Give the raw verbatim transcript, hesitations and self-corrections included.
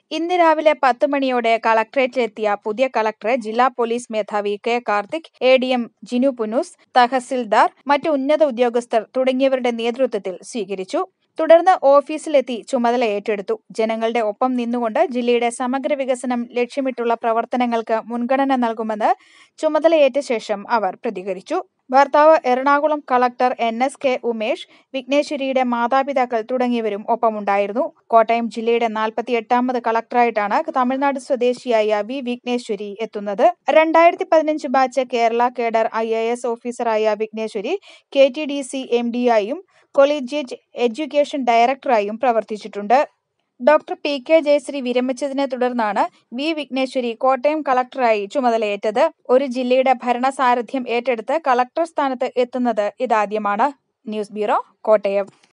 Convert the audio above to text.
ഇന്ന് രാവിലെ പത്ത് മണിയോടെ കളക്ടറേറ്റിലെത്തിയ പുതിയ കളക്ടറെ ജില്ലാ പോലീസ് മേധാവി K Karthik, A D M Jinu Punnoose, തഹസിൽദാർ, മറ്റ് ഉന്നത ഉദ്യോഗസ്ഥർ തുടങ്ങിയവരുടെ നേതൃത്വത്തിൽ സ്വീകരിച്ചു. തുടർന്ന് ഓഫീസിലെത്തി ചുമതല ഏറ്റെടുത്തു. ജനങ്ങളുടെ ഒപ്പം നിന്നുകൊണ്ട് ജില്ലയുടെ സമഗ്ര വികസനം ലക്ഷ്യമിട്ടുള്ള പ്രവർത്തനങ്ങൾക്ക് മുൻഗണന നൽകുമെന്ന് ചുമതലയേറ്റ ശേഷം അവർ പ്രതികരിച്ചു. ഭർത്താവ് Ernakulam collector N S K Umesh, വിഘ്നേശ്വരിയുടെ മാതാപിതാക്കൾ തുടങ്ങിയവരും ഒപ്പമുണ്ടായിരുന്നു. കോട്ടയം ജില്ലയുടെ നാൽപ്പത്തിയെട്ടാമത് കളക്ടറായിട്ടാണ് തമിഴ്നാട് സ്വദേശിയായ വി വിഘ്നേശ്വരി എത്തുന്നത്. രണ്ടായിരത്തി പതിനഞ്ച് batch Kerala cadre I A S ഓഫീസറായ Vigneshwari K T D C M ഡിയായും കൊളീജിയറ്റ് എഡ്യൂക്കേഷൻ ഡയറക്ടറായും പ്രവർത്തിച്ചിട്ടുണ്ട്. ഡോക്ടർ പി കെ ജയശ്രീ വിരമിച്ചതിനെ തുടർന്നാണ് വി വിഘ്നേശ്വരി കോട്ടയം കളക്ടറായി ചുമതലയേറ്റത്. ഒരു ജില്ലയുടെ ഭരണസാരഥ്യം ഏറ്റെടുത്ത് കളക്ടർ സ്ഥാനത്ത് എത്തുന്നത് ഇതാദ്യമാണ്. News bureau, Kottayam.